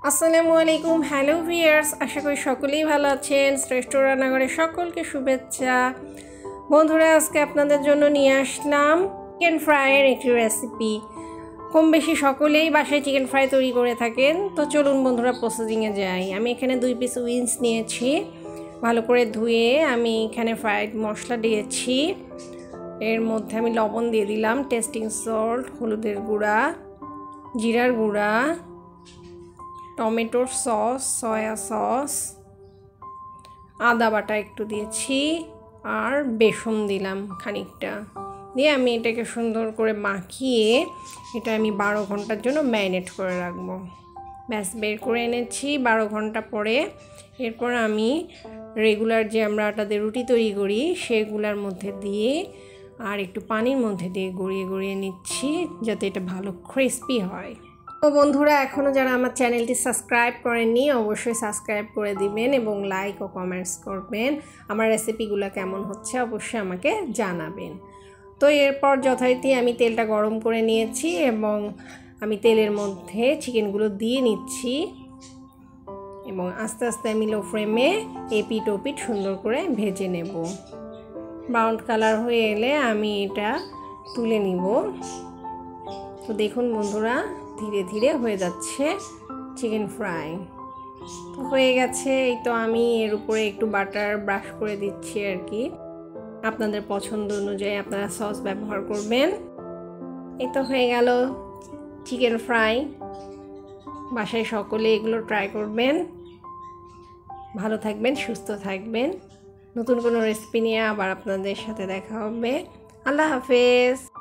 আসসালামু আলাইকুম। Hello viewers, আশা করি সকলেই ভালো আছেন। শ্রেষ্ঠ রান্নাঘরে সকলকে শুভেচ্ছা। বন্ধুরা, আজকে আপনাদের জন্য নিয়ে আসলাম চিকেন ফ্রাইয়ের একটি রেসিপি। কম বেশি সকলেই বাসায় চিকেন ফ্রাই তৈরি করে থাকেন। তো চলুন বন্ধুরা, প্রসেসিংয়ে যাই। আমি এখানে 2 পিস উইংস নিয়েছি, ভালো করে ধুয়ে আমি এখানে ফ্রাইড মশলা দিয়েছি। এর মধ্যে আমি লবণ দিয়ে দিলাম, টেস্টিং সল্ট, হলুদের গুঁড়া, জিরার গুঁড়া, টমেটোর সস, সয়া সস, আদা বাটা একটু দিয়েছি, আর বেসন দিলাম খানিকটা। দিয়ে আমি এটাকে সুন্দর করে মাখিয়ে এটা আমি 12 ঘন্টার জন্য ম্যারিনেট করে রাখবো। ব্যাস, বের করে এনেছি 12 ঘন্টা পরে। এরপর আমি রেগুলার যে আমরা আটাতে রুটি তৈরি করি সেগুলোর মধ্যে দিয়ে আর একটু পানির মধ্যে দিয়ে গড়িয়ে গড়িয়ে নিচ্ছি, যাতে এটা ভালো ক্রিস্পি হয়। তো বন্ধুরা, এখনও যারা আমার চ্যানেলটি সাবস্ক্রাইব করেননি অবশ্যই সাবস্ক্রাইব করে দিবেন এবং লাইক ও কমেন্টস করবেন। আমার রেসিপিগুলো কেমন হচ্ছে অবশ্যই আমাকে জানাবেন। তো এরপর যথারীতি আমি তেলটা গরম করে নিয়েছি এবং আমি তেলের মধ্যে চিকেনগুলো দিয়ে নিচ্ছি এবং আস্তে আস্তে আমি লো ফ্লেমে এপিট ওপিট সুন্দর করে ভেজে নেব। ব্রাউন কালার হয়ে এলে আমি এটা তুলে নিব। তো দেখুন বন্ধুরা, ধীরে ধীরে হয়ে যাচ্ছে চিকেন ফ্রাই। তো হয়ে গেছে। এই তো আমি এর উপরে একটু বাটার ব্রাশ করে দিচ্ছি আর কি। আপনাদের পছন্দ অনুযায়ী আপনারা সস ব্যবহার করবেন। এই তো হয়ে গেল চিকেন ফ্রাই। বাসায় সকলে এগুলো ট্রাই করবেন। ভালো থাকবেন, সুস্থ থাকবেন। নতুন কোনো রেসিপি নিয়ে আবার আপনাদের সাথে দেখা হবে। আল্লাহ হাফেজ।